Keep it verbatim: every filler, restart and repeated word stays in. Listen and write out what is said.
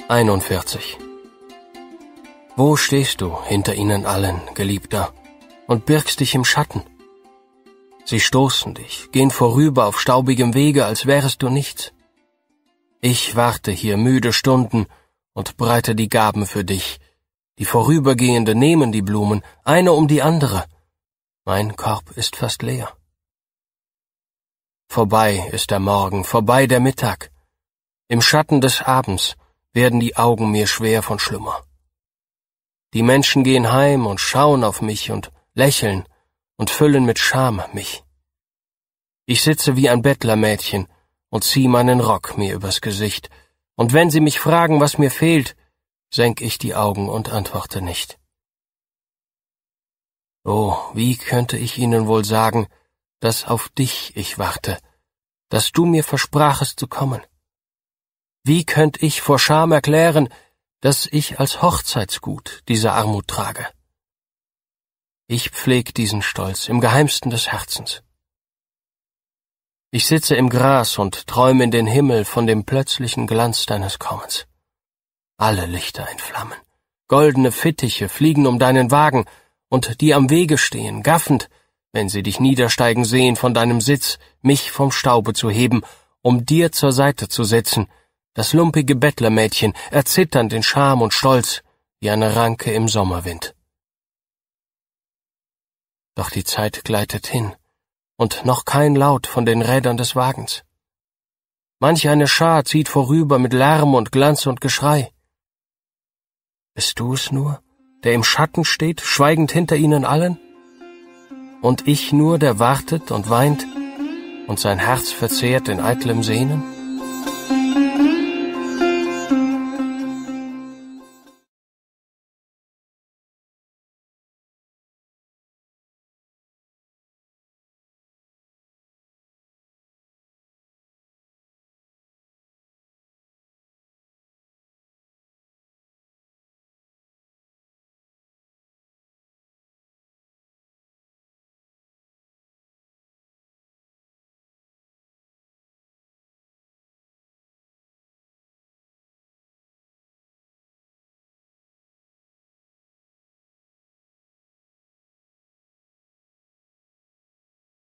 einundvierzig. Wo stehst du hinter ihnen allen, Geliebter, und birgst dich im Schatten? Sie stoßen dich, gehen vorüber auf staubigem Wege, als wärest du nichts. Ich warte hier müde Stunden und breite die Gaben für dich. Die Vorübergehende nehmen die Blumen, eine um die andere. Mein Korb ist fast leer. Vorbei ist der Morgen, vorbei der Mittag. Im Schatten des Abends werden die Augen mir schwer von Schlummer. Die Menschen gehen heim und schauen auf mich und lächeln und füllen mit Scham mich. Ich sitze wie ein Bettlermädchen und zieh meinen Rock mir übers Gesicht, und wenn sie mich fragen, was mir fehlt, senk ich die Augen und antworte nicht. Oh, wie könnte ich ihnen wohl sagen, dass auf dich ich warte, dass du mir versprachest zu kommen? Wie könnt ich vor Scham erklären, dass ich als Hochzeitsgut diese Armut trage? Ich pfleg diesen Stolz im Geheimsten des Herzens. Ich sitze im Gras und träume in den Himmel von dem plötzlichen Glanz deines Kommens. Alle Lichter in Flammen, goldene Fittiche fliegen um deinen Wagen, und die am Wege stehen, gaffend, wenn sie dich niedersteigen sehen von deinem Sitz, mich vom Staube zu heben, um dir zur Seite zu setzen, das lumpige Bettlermädchen, erzitternd in Scham und Stolz, wie eine Ranke im Sommerwind. Doch die Zeit gleitet hin, und noch kein Laut von den Rädern des Wagens. Manch eine Schar zieht vorüber mit Lärm und Glanz und Geschrei. Bist du es nur, der im Schatten steht, schweigend hinter ihnen allen? Und ich nur, der wartet und weint und sein Herz verzehrt in eitlem Sehnen?